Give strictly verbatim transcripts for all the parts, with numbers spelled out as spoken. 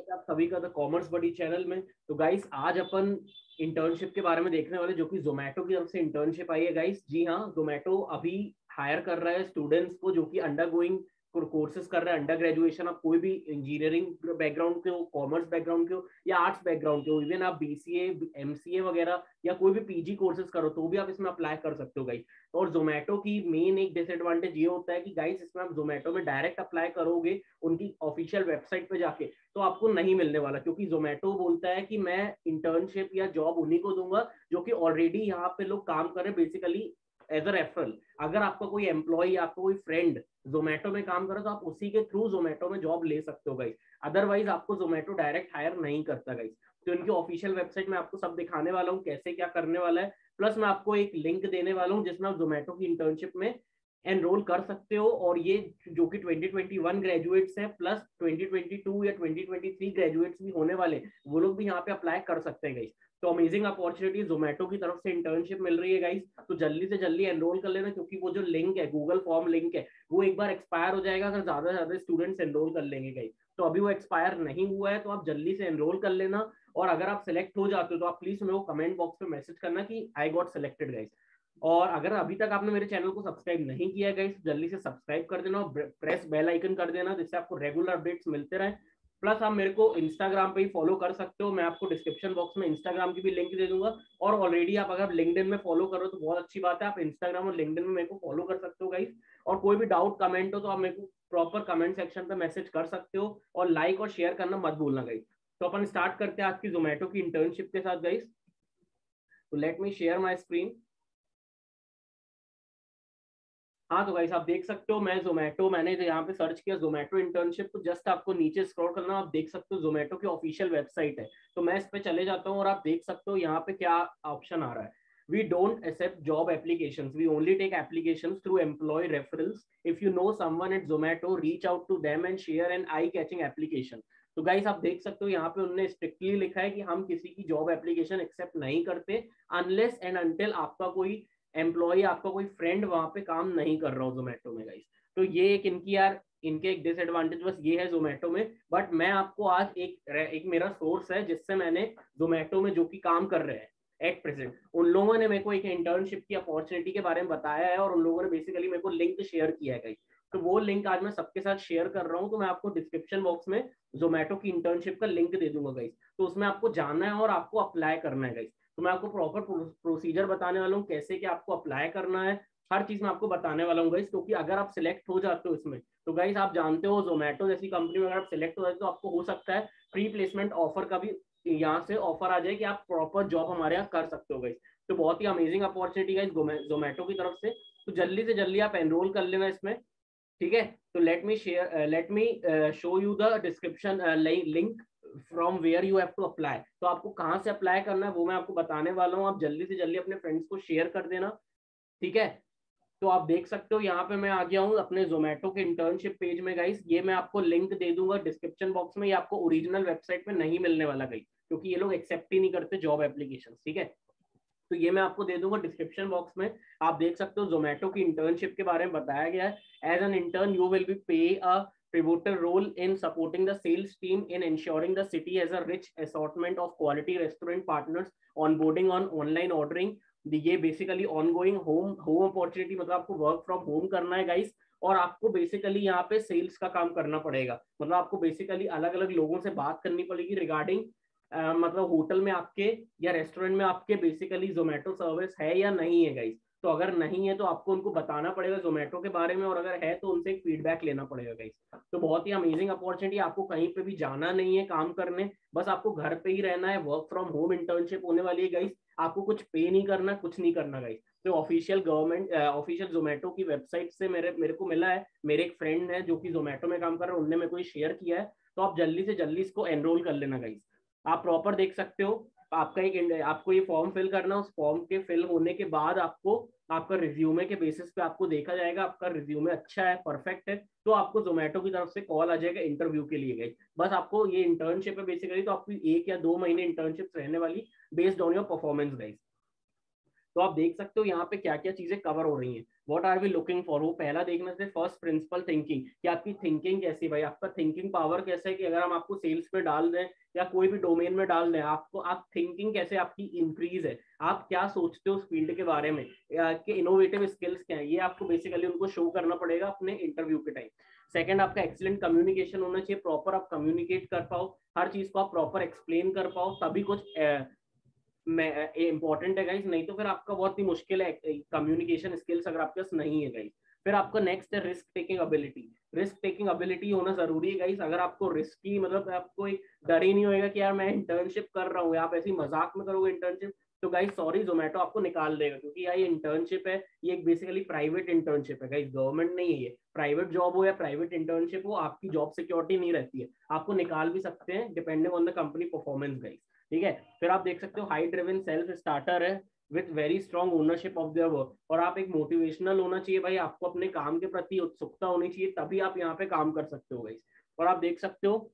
है आप सभी का द कॉमर्स बडी चैनल में। तो गाइस आज अपन इंटर्नशिप के बारे में देखने वाले, जो कि जोमेटो की तरफ से इंटर्नशिप आई है गाइस। जी हाँ, जोमेटो अभी हायर कर रहा है स्टूडेंट्स को जो कि अंडर गोइंग कोर्सेज कर रहे हैं, अंडर ग्रेजुएशन। आप कोई भी इंजीनियरिंग बैकग्राउंड के हो, कॉमर्स बैकग्राउंड के हो या आर्ट्स बैकग्राउंड के हो, इवन आप बीसीए, एमसीए वगैरह या कोई भी पीजी कोर्सेज करो तो भी आप इसमें अप्लाई कर सकते हो गाइस। और जोमेटो की मेन एक डिसएडवांटेज ये होता है कि गाइस इसमें आप जोमेटो में डायरेक्ट अप्लाई करोगे उनकी ऑफिशियल वेबसाइट पे जाके तो आपको नहीं मिलने वाला, क्योंकि जोमेटो बोलता है कि मैं इंटर्नशिप या जॉब उन्हीं को दूंगा जो कि ऑलरेडी यहाँ पे लोग काम कर रहे हैं, बेसिकली एज अ रेफरल। अगर आपका कोई एम्प्लॉय या आपका कोई फ्रेंड जोमेटो में काम करे तो आप उसी के थ्रू जोमेटो में जॉब ले सकते हो गाइस। अदरवाइज आपको जोमेटो डायरेक्ट हायर नहीं करता गाइस। तो इनकी ऑफिशियल वेबसाइट में आपको सब दिखाने वाला हूँ कैसे क्या करने वाला है। प्लस मैं आपको एक लिंक देने वाला हूँ जिसमें आप जोमेटो की इंटर्नशिप में एनरोल कर सकते हो। और ये जो कि ट्वेंटी ट्वेंटी वन ग्रेजुएट्स हैं प्लस ट्वेंटी ट्वेंटी टू या ट्वेंटी ट्वेंटी थ्री ग्रेजुएट्स भी होने वाले, वो लोग भी यहाँ पे अप्लाई कर सकते हैं गाइस। तो अमेजिंग अपॉर्चुनिटी जोमेटो की तरफ से इंटर्नशिप मिल रही है गाइस। तो जल्दी से जल्दी एनरोल कर लेना, क्योंकि वो जो लिंक है, गूगल फॉर्म लिंक है, वो एक बार एक्सपायर हो जाएगा अगर ज्यादा से ज्यादा स्टूडेंट्स एनरोल कर लेंगे गाइस। तो अभी वो एक्सपायर नहीं हुआ है, तो आप जल्दी से एनरोल कर लेना। और अगर आप सिलेक्ट हो जाते हो तो आप प्लीज मेरे को कमेंट बॉक्स में मैसेज करना कि आई गॉट सिलेक्टेड गाइस। और अगर अभी तक आपने मेरे चैनल को सब्सक्राइब नहीं किया है गाइस, जल्दी से सब्सक्राइब कर देना और प्रेस बेल आइकन कर देना, जिससे आपको रेगुलर अपडेट्स मिलते रहे। प्लस आप मेरे को इंस्टाग्राम पे ही फॉलो कर सकते हो, मैं आपको डिस्क्रिप्शन बॉक्स में इंस्टाग्राम की भी लिंक दे दूंगा। और ऑलरेडी आप अगर लिंक्डइन में फॉलो करो तो बहुत अच्छी बात है, आप इंस्टाग्राम और लिंक्डइन में मेरे को फॉलो कर सकते हो गाइस। और कोई भी डाउट कमेंट हो तो आप मेरे को प्रॉपर कमेंट सेक्शन पे मैसेज कर सकते हो, और लाइक और शेयर करना मत भूलना गाइस। तो अपन स्टार्ट करते हैं आज की जोमेटो की इंटर्नशिप के साथ गाइस। तो let me share my screen. हाँ तो गाइस आप देख सकते हो, मैं जोमेटो, मैंने यहाँ पे सर्च किया जोमेटो इंटर्नशिप, तो जस्ट आपको नीचे स्क्रॉल करना, आप देख सकते हो जोमेटो की ऑफिशियल वेबसाइट है। तो मैं इस पे चले जाता हूँ और आप देख सकते हो यहाँ पे क्या ऑप्शन आ रहा है। We don't accept job applications. We only take applications through employee referrals. If you know someone at Zomato, reach out to them and share an eye-catching application. तो गाइस आप देख सकते हो यहाँ पे उन्होंने स्ट्रिक्टली लिखा है कि हम किसी की जॉब एप्लीकेशन एक्सेप्ट नहीं करते अनलेस एंड अनटिल आपका कोई एम्प्लॉय, आपका कोई फ्रेंड वहां पे काम नहीं कर रहा हो जोमेटो में गाइस। तो ये एक इनकी यार इनके एक डिसएडवांटेज बस ये है जोमेटो में। बट मैं आपको आज एक एक मेरा सोर्स है जिससे मैंने जोमेटो में जो कि काम कर रहे हैं एट प्रेजेंट, उन लोगों ने मेरे को एक इंटर्नशिप की अपॉर्चुनिटी के बारे में बताया है, और उन लोगों ने बेसिकली मेरे को लिंक शेयर किया है गाइस। तो वो लिंक आज मैं सबके साथ शेयर कर रहा हूँ। तो मैं आपको डिस्क्रिप्शन बॉक्स में जोमेटो की इंटर्नशिप का लिंक दे दूंगा गाइस। तो उसमें आपको जाना है और आपको अप्लाई करना है गाइस। तो मैं आपको प्रॉपर प्रोसीजर बताने वाला हूँ कैसे कि आपको अप्लाई करना है, हर चीज मैं आपको बताने वाला हूँ गाइस। क्योंकि अगर आप सिलेक्ट हो जाते हो इसमें तो गाइस आप जानते हो जोमेटो जैसी कंपनी में अगर आप सिलेक्ट हो जाते हो तो आपको हो सकता है प्री प्लेसमेंट ऑफर का भी यहाँ से ऑफर आ जाए कि आप प्रॉपर जॉब हमारे यहाँ कर सकते हो गाइस। तो बहुत ही अमेजिंग अपॉर्चुनिटी गाइस जोमेटो की तरफ से। तो जल्दी से जल्दी आप एनरोल कर लेना इसमें, ठीक है। तो let me share let me show you the description link from where you have to apply. तो आपको कहाँ से अप्लाई करना है वो मैं आपको बताने वाला हूँ, आप जल्दी से जल्दी अपने फ्रेंड्स को शेयर कर देना, ठीक है। तो आप देख सकते हो यहाँ पे मैं आ गया हूँ अपने जोमेटो के इंटर्नशिप पेज में गाइस। ये मैं आपको लिंक दे दूंगा डिस्क्रिप्शन बॉक्स में, ये आपको ओरिजिनल वेबसाइट पे नहीं मिलने वाला गाइस, क्योंकि ये लोग एक्सेप्ट ही नहीं करते जॉब एप्लीकेशन, ठीक है। तो ये मैं आपको दे दूंगा डिस्क्रिप्शन बॉक्स में। आप देख सकते हो जोमेटो की इंटर्नशिप के बारे में बताया गया है। As an intern you will be play a pivotal role in supporting the sales team in ensuring the city has a rich assortment of quality restaurant partners, onboarding on online ordering। ये basically ongoing home home opportunity, मतलब आपको work from home करना है guys. और आपको basically यहाँ पे sales का काम करना पड़ेगा, मतलब आपको बेसिकली अलग अलग लोगों से बात करनी पड़ेगी रिगार्डिंग Uh, मतलब होटल में आपके या रेस्टोरेंट में आपके बेसिकली जोमेटो सर्विस है या नहीं है गाइस। तो अगर नहीं है तो आपको उनको बताना पड़ेगा जोमेटो के बारे में, और अगर है तो उनसे एक फीडबैक लेना पड़ेगा गाइस। तो बहुत ही अमेजिंग अपॉर्चुनिटी, आपको कहीं पे भी जाना नहीं है काम करने, बस आपको घर पे ही रहना है। वर्क फ्रॉम होम इंटर्नशिप होने वाली है गाइस, आपको कुछ पे नहीं करना, कुछ नहीं करना गाइस। तो ऑफिशियल गवर्नमेंट ऑफिशियल जोमेटो की वेबसाइट से मेरे मेरे को मिला है, मेरे एक फ्रेंड है जो कि जोमेटो में काम कर रहे हैं, उनने मेरे को शेयर किया है। तो आप जल्दी से जल्दी इसको एनरोल कर लेना गाइस। आप प्रॉपर देख सकते हो, आपका एक आपको ये फॉर्म फिल करना, उस फॉर्म के फिल होने के बाद आपको आपका रिज्यूमे के बेसिस पे आपको देखा जाएगा, आपका रिज्यूमे अच्छा है, परफेक्ट है, तो आपको जोमेटो की तरफ से कॉल आ जाएगा इंटरव्यू के लिए गई। बस आपको ये इंटर्नशिप है बेसिकली, तो आपकी एक या दो महीने इंटर्नशिप रहने वाली based on your performance guys. तो आप देख सकते हो यहाँ पे क्या क्या चीजें कवर हो रही हैं। What are we looking for, वो पहला देखना चाहिए फर्स्ट प्रिंसिपल थिंकिंग, कि आपकी थिंकिंग कैसी है भाई, आपका थिंकिंग पावर कैसा है, कि अगर हम आपको सेल्स पे डाल दें या कोई भी डोमेन में डाल दें, आपको आप थिंकिंग कैसे आपकी इंक्रीज है, आप क्या सोचते हो उस फील्ड के बारे में, कि इनोवेटिव स्किल्स क्या है, ये आपको बेसिकली उनको शो करना पड़ेगा अपने इंटरव्यू के टाइम। सेकंड, आपका एक्सीलेंट कम्युनिकेशन होना चाहिए, प्रॉपर आप कम्युनिकेट कर पाओ, हर चीज को आप प्रॉपर एक्सप्लेन कर पाओ, तभी कुछ इंपॉर्टेंट है गाइस, नहीं तो फिर आपका बहुत ही मुश्किल है कम्युनिकेशन स्किल्स अगर आपके पास नहीं है गाइस। फिर आपका नेक्स्ट है risk taking ability, risk taking ability होना जरूरी है गाइस। अगर आपको रिस्की मतलब आपको एक डर ही नहीं होएगा कि यार मैं इंटर्नशिप कर रहा हूँ, आप ऐसी मजाक में करोगे इंटर्नशिप, तो गाइस सॉरी जोमेटो आपको निकाल देगा, क्योंकि यार ये इंटर्नशिप है, ये एक बेसिकली प्राइवेट इंटर्नशिप है गाइस, गवर्नमेंट नहीं है ये। प्राइवेट जॉब हो या प्राइवेट इंटर्नशिप हो, आपकी जॉब सिक्योरिटी नहीं रहती है, आपको निकाल भी सकते हैं depending on the company performance guys, ठीक है। फिर आप देख सकते हो हाई ड्रिवन सेल्फ स्टार्टर है with very strong ownership of their work, और आप एक मोटिवेशनल होना चाहिए भाई, आपको अपने काम के प्रति उत्सुकता होनी चाहिए, तभी आप यहाँ पे काम कर सकते हो गाइस। और आप देख सकते हो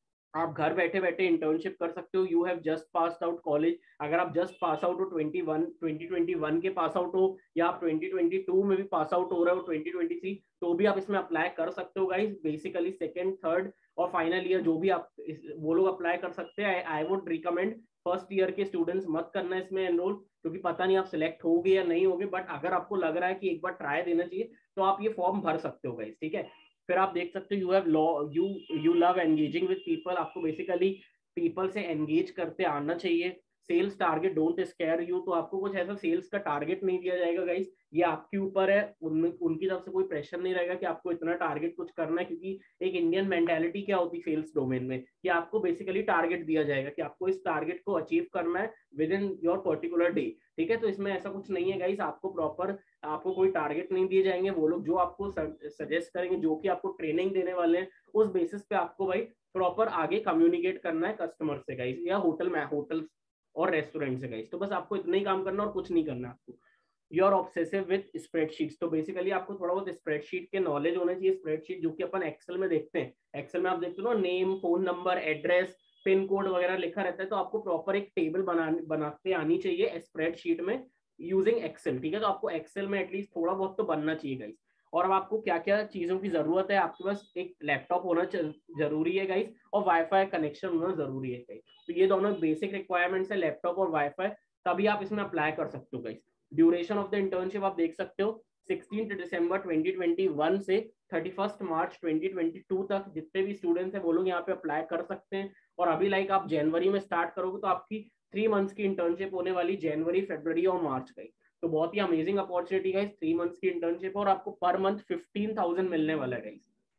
आप घर बैठे बैठे इंटर्नशिप कर सकते हो, you have just pass out college, अगर आप जस्ट पास आउट हो twenty one twenty twenty one के पास आउट हो, या आप ट्वेंटी ट्वेंटी टू में भी पास आउट हो रहे हो ट्वेंटी ट्वेंटी थ्री, तो भी आप इसमें अप्लाई कर सकते हो गाइस। बेसिकली सेकंड थर्ड और फाइनल ईयर जो भी आप इस, वो लोग अप्लाई कर सकते हैं। I would recommend first year के स्टूडेंट्स मत करना इसमें एनरोल, क्योंकि पता नहीं आप सिलेक्ट होगे या नहीं होगे, बट अगर आपको लग रहा है कि एक बार ट्राई देना चाहिए तो आप ये फॉर्म भर सकते हो गाइस, ठीक है। फिर आप देख सकते हो you have law you you love engaging with people, आपको बेसिकली पीपल से एंगेज करते आना चाहिए। Sales target don't scare you, तो आपको कुछ ऐसा सेल्स का टारगेट नहीं दिया जाएगा गाइस, ये आपके ऊपर है, उन, उनकी तरफ से कोई प्रेशर नहीं रहेगा कि आपको इतना टारगेट कुछ करना है, क्योंकि एक इंडियन मेंटालिटी क्या होती है सेल्स डोमेन में, कि आपको बेसिकली टारगेट दिया जाएगा कि आपको इस टारगेट को अचीव करना है within your particular day, ठीक है। तो इसमें ऐसा कुछ नहीं है गाइस, आपको प्रॉपर आपको कोई टारगेट नहीं दिए जाएंगे, वो लोग जो आपको सजेस्ट करेंगे, जो कि आपको ट्रेनिंग देने वाले हैं, उस बेसिस पे आपको भाई प्रॉपर आगे कम्युनिकेट करना है कस्टमर से गाइस, या होटल में होटल और रेस्टोरेंट से गाइस। तो बस आपको इतना ही काम करना और कुछ नहीं करना आपको। You are obsessive with spreadsheets, तो बेसिकली आपको थोड़ा बहुत स्प्रेडशीट के नॉलेज होना चाहिए। स्प्रेडशीट जो कि अपन एक्सेल में देखते हैं, एक्सेल में आप देखते हो ना, name, phone number, address, pin code वगैरह लिखा रहता है, तो आपको प्रॉपर एक टेबल बना बनाते आनी चाहिए स्प्रेडशीट में यूजिंग एक्सेल, ठीक है। तो आपको एक्सेल में एटलीस्ट थोड़ा बहुत तो बनना चाहिए गाइस। और अब आपको क्या क्या चीजों की जरूरत है, आपके पास एक लैपटॉप होना जरूरी है गाइस, और वाईफाई कनेक्शन होना जरूरी है गाइस। तो ये दोनों बेसिक रिक्वायरमेंट्स है, लैपटॉप और वाईफाई, तभी आप इसमें अप्लाई कर सकते हो guys. Duration of the internship आप देख सकते हो sixteen December twenty twenty one से thirty first March twenty twenty two तक जितने भी स्टूडेंट्स हैं वो लोग यहाँ पे अप्लाई कर सकते हैं। और अभी लाइक आप जनवरी में स्टार्ट करोगे तो आपकी थ्री मंथ्स की इंटर्नशिप होने वाली, जनवरी, फरवरी और मार्च का। तो बहुत ही अमेजिंग अपॉर्चुनिटी है थ्री मंथ्स की इंटर्नशिप, और आपको पर मंथ फिफ्टीन थाउजेंड मिलने वाला है गाइस।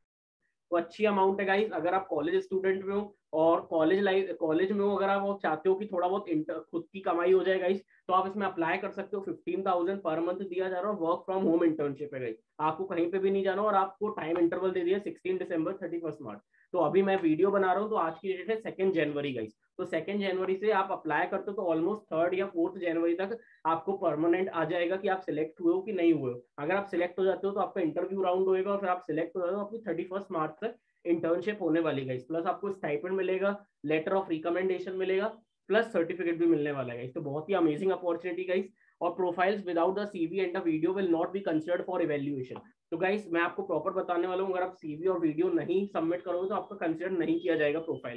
तो अच्छी अमाउंट है गाइस। अगर आप कॉलेज स्टूडेंट में हो और कॉलेज लाइफ कॉलेज में हो, अगर आप चाहते हो कि थोड़ा बहुत खुद की कमाई हो जाए गाइस, तो आप इसमें अप्लाई कर सकते हो। फिफ्टीन थाउजेंड पर मंथ दिया जा रहा है, वर्क फ्रॉम होम इंटर्नशिप है गाइस, आपको कहीं पे भी नहीं जाना, और आपको टाइम इंटरवल दे दिया sixteen December thirty first March. तो अभी मैं वीडियो बना रहा हूँ तो आज की डेट है सेकंड जनवरी गाइस, तो सेकंड जनवरी से आप अप्लाई करते हो तो ऑलमोस्ट थर्ड या फोर्थ जनवरी तक आपको परमानेंट आ जाएगा कि आप सिलेक्ट हुए हो कि नहीं हुए हो। अगर आप सिलेक्ट हो जाते हो तो आपका इंटरव्यू राउंड होएगा, और फिर आप सिलेक्ट हो जाते हो आपकी थर्टी फर्स्ट मार्च तक इंटर्नशिप होने वाली गाइस। प्लस आपको स्टाइपेंड मिलेगा, लेटर ऑफ रिकमेंडेशन मिलेगा, प्लस सर्टिफिकेट भी मिलने वाला है गाइस। तो बहुत ही अमेजिंग अपॉर्चुनिटी गाइस। और profiles without the CV and the video will not be considered for evaluation. तो गाइस मैं आपको प्रॉपर बताने वाला हूँ, अगर आप सीवी और वीडियो नहीं सबमिट करोगे तो आपका कंसिडर नहीं किया जाएगा प्रोफाइल।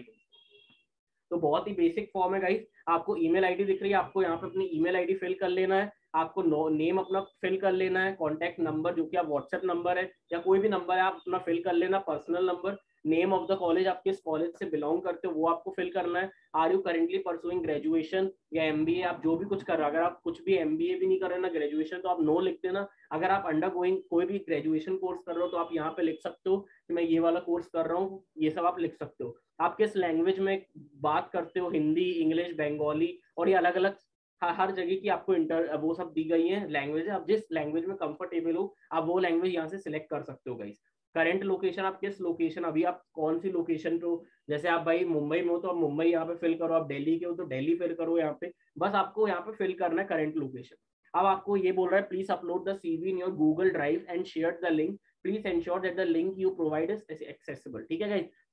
तो बहुत ही बेसिक फॉर्म है गाइस। आपको ईमेल आईडी दिख रही है, आपको यहाँ पे अपनी ईमेल आईडी फिल कर लेना है, आपको नेम अपना फिल कर लेना है, कॉन्टैक्ट नंबर जो कि आप व्हाट्सएप नंबर है या कोई भी नंबर है आप अपना फिल कर लेना, personal number, name of the college, आप किस कॉलेज से बिलोंग करते हो वो आपको फिल करना है। Are you currently pursuing graduation या एमबीए, आप जो भी कुछ कर रहे हो, अगर आप कुछ भी एमबीए भी नहीं कर रहे ना ग्रेजुएशन, तो आप नो लिख देना। अगर आप अंडर गोइंग कोई भी ग्रेजुएशन कोर्स कर रहे हो तो आप यहाँ पे लिख सकते हो कि मैं ये वाला कोर्स कर रहा हूँ, ये सब आप लिख सकते हो। आप किस लैंग्वेज में बात करते हो, हिंदी, इंग्लिश, बंगाली, और ये अलग अलग हर जगह की आपको इंटर वो सब दी गई है लैंग्वेज। आप जिस लैंग्वेज में कंफर्टेबल हो आप वो लैंग्वेज यहाँ से सिलेक्ट कर सकते हो गाइस। करंट लोकेशन, आप किस लोकेशन, अभी आप कौन सी लोकेशन पे हो, जैसे आप भाई मुंबई में हो तो आप मुंबई यहाँ पे फिल करो, आप दिल्ली के हो तो दिल्ली फिल करो यहाँ पे, बस आपको यहाँ पे फिल करना है करंट लोकेशन। अब आपको ये बोल रहा है please upload the CV in your Google drive and share the link, please ensure that the link you provide is accessible, ठीक है गाइस।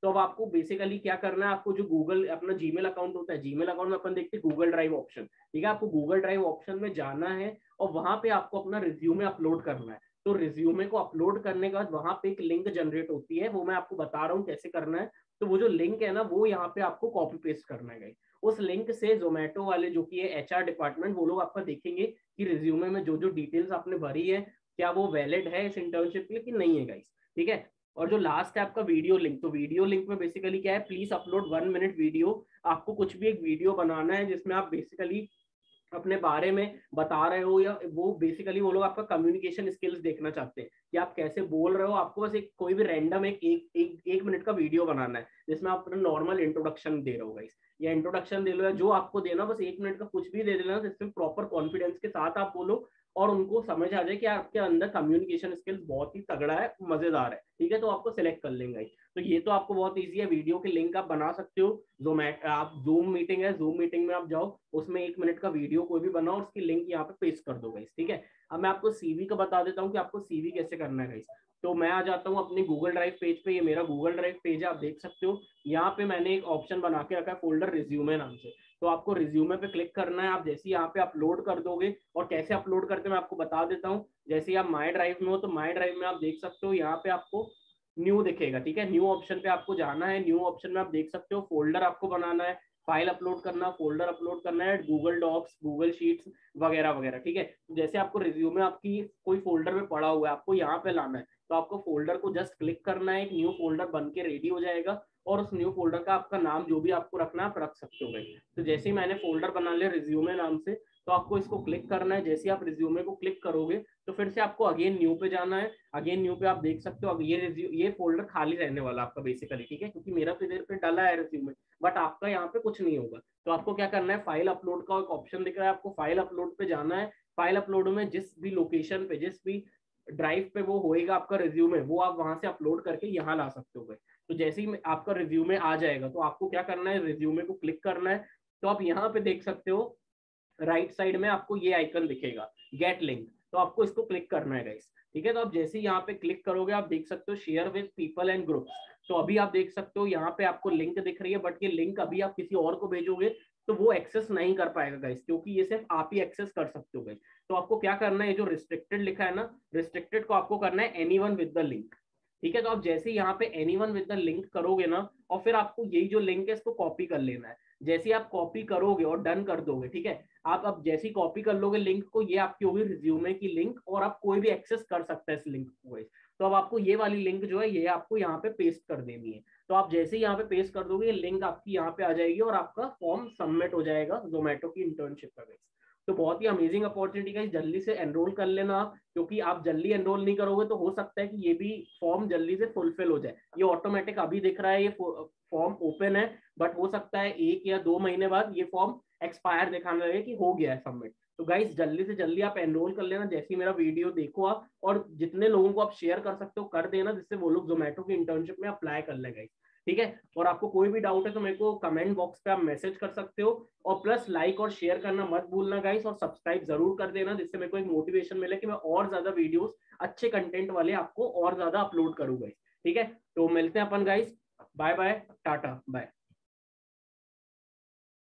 तो अब आपको बेसिकली क्या करना है, आपको जो गूगल अपना जीमेल अकाउंट होता है, जीमेल अकाउंट में अपन देखते हैं गूगल ड्राइव ऑप्शन, ठीक है, आपको गूगल ड्राइव ऑप्शन में जाना है और वहां पे आपको अपना रिज्यूमे अपलोड करना है। तो रिज्यूमे को अपलोड करने के बाद वहां पे एक लिंक जनरेट होती है, वो मैं आपको बता रहा हूँ कैसे करना है। तो वो जो लिंक है ना, वो यहाँ पे आपको कॉपी पेस्ट करना है गाइस। उस लिंक से जोमेटो वाले जो कि एच आर डिपार्टमेंट, वो लोग आपका देखेंगे कि रिज्यूमे में जो जो डिटेल्स आपने भरी है क्या वो वैलिड है इस इंटर्नशिप के लिए कि नहीं है गाइस, ठीक है। और जो लास्ट है आपका वीडियो लिंक, तो वीडियो लिंक में बेसिकली क्या है, please upload one minute video. आपको कुछ भी एक वीडियो बनाना है जिसमें आप बेसिकली अपने बारे में बता रहे हो, या वो बेसिकली वो लोग आपका कम्युनिकेशन स्किल्स देखना चाहते हैं कि आप कैसे बोल रहे हो। आपको बस एक कोई भी रैंडम एक एक एक, एक मिनट का वीडियो बनाना है जिसमें आप अपना नॉर्मल इंट्रोडक्शन दे रहे हो गाइस, या इंट्रोडक्शन दे लो, या जो आपको देना, बस एक मिनट का कुछ भी दे देना जिसमें प्रॉपर कॉन्फिडेंस के साथ आप बोलो और उनको समझ आ जाए कि आपके अंदर कम्युनिकेशन स्किल्स बहुत ही तगड़ा है, मजेदार है, ठीक है। तो आपको सिलेक्ट कर लेंगे। तो ये तो आपको बहुत ईजी है, वीडियो के लिंक आप बना सकते हो। जोमेटो आप जूम मीटिंग है, जूम मीटिंग में आप जाओ, उसमें एक मिनट का वीडियो कोई भी बनाओ, उसकी लिंक यहाँ पे पेस्ट कर दो गाइस, ठीक है। अब मैं आपको सीवी का बता देता हूँ कि आपको सीवी कैसे करना है गाइस। तो मैं आ जाता हूँ अपनी गूगल ड्राइव पेज पे, ये मेरा गूगल ड्राइव पेज है, आप देख सकते हो। यहाँ पे मैंने एक ऑप्शन बना के रखा है फोल्डर रिज्यूमे नाम से। तो आपको रिज्यूमे पे क्लिक करना है। आप जैसे यहाँ पे अपलोड कर दोगे, और कैसे अपलोड करते मैं आपको बता देता हूँ। जैसे आप माई ड्राइव में हो, तो माई ड्राइव में आप देख सकते हो यहाँ पे आपको न्यू दिखेगा, ठीक है। न्यू ऑप्शन पे आपको जाना है। न्यू ऑप्शन में आप देख सकते हो फोल्डर आपको बनाना है, फाइल अपलोड करना, फोल्डर अपलोड करना है, गूगल डॉक्स, गूगल शीट्स वगैरह वगैरह, ठीक है। जैसे आपको रिज्यूमे आपकी कोई फोल्डर में पड़ा हुआ है, आपको यहाँ पे लाना है, तो आपको फोल्डर को जस्ट क्लिक करना है, एक न्यू फोल्डर बन के रेडी हो जाएगा। और उस न्यू फोल्डर का आपका नाम जो भी आपको रखना है आप रख सकते हो भाई। तो जैसे ही मैंने फोल्डर बना लिया रिज्यूमे नाम से, तो आपको इसको क्लिक करना है। जैसे आप रिज्यूमे को क्लिक करोगे तो फिर से आपको अगेन न्यू पे जाना है। अगेन न्यू पे आप देख सकते हो, अब ये रिज्यू ये फोल्डर खाली रहने वाला आपका बेसिकली, ठीक है, क्योंकि मेरा तो इधर पे डाला है रिज्यूमे, बट आपका यहाँ पे कुछ नहीं होगा। तो आपको क्या करना है, फाइल अपलोड का एक ऑप्शन दिख रहा है, आपको फाइल अपलोड पे जाना है। फाइल अपलोड में जिस भी लोकेशन पे, जिस भी ड्राइव पे वो होएगा आपका रिज्यूमे, वो आप वहां से अपलोड करके यहाँ ला सकते हो। तो जैसे ही आपका रिज्यूमे आ जाएगा, तो आपको क्या करना है, रिज्यूमे को क्लिक करना है। तो आप यहाँ पे देख सकते हो राइट साइड में आपको ये आइकन दिखेगा, गेट लिंक, तो आपको इसको क्लिक करना है गाइस, ठीक है। तो आप जैसे ही यहाँ पे क्लिक करोगे, आप देख सकते हो share with people and groups. तो अभी आप देख सकते हो यहाँ पे आपको लिंक दिख रही है, बट ये लिंक अभी आप किसी और को भेजोगे तो वो एक्सेस नहीं कर पाएगा गाइस, क्योंकि ये सिर्फ आप ही एक्सेस कर सकते हो गाइस। तो आपको क्या करना है, जो रिस्ट्रिक्टेड लिखा है ना, रिस्ट्रिक्टेड को आपको करना है एनीवन विद द लिंक, ठीक है। तो आप जैसे ही यहाँ पे एनीवन विद द लिंक करोगे ना, और फिर आपको यही जो लिंक है इसको कॉपी कर लेना है। जैसे आप कॉपी करोगे और डन कर दोगे, ठीक है, आप अब जैसे ही कॉपी कर लोगे लिंक को, ये आपकी होगी रिज्यूमे की लिंक, और आप कोई भी एक्सेस कर सकता है इस लिंक को। तो अब आपको ये वाली लिंक जो है ये आपको यहाँ पे पेस्ट कर देनी है। तो आप जैसे ही यहाँ पे पेस्ट कर दोगे, ये लिंक आपकी यहाँ पे आ जाएगी और आपका फॉर्म सबमिट हो जाएगा जोमेटो की इंटर्नशिप का। तो बहुत ही अमेजिंग अपॉर्चुनिटी है, जल्दी से एनरोल कर लेना आप, क्योंकि आप जल्दी एनरोल नहीं करोगे तो हो सकता है कि ये भी फॉर्म जल्दी से फुलफिल हो जाए। ये ऑटोमेटिक अभी दिख रहा है, ये फॉर्म ओपन है, बट हो सकता है एक या दो महीने बाद ये फॉर्म एक्सपायर दिखाने लगे कि हो गया है सबमिट। तो गाइस जल्दी से जल्दी आप एनरोल कर लेना, जैसे ही मेरा वीडियो देखो आप, और जितने लोगों को आप शेयर कर सकते हो कर देना, जिससे वो लोग जोमेटो की इंटर्नशिप में अप्लाई कर ले गाइस, ठीक है। और आपको कोई भी डाउट है तो मेरे को कमेंट बॉक्स पे आप मैसेज कर सकते हो, और प्लस लाइक और शेयर करना मत भूलना गाइस, और सब्सक्राइब जरूर कर देना, जिससे मेरे को एक मोटिवेशन मिले कि मैं और ज्यादा वीडियोस अच्छे कंटेंट वाले आपको और ज्यादा अपलोड करूंगा, ठीक है। तो मिलते हैं अपन guys, bye bye, tata bye.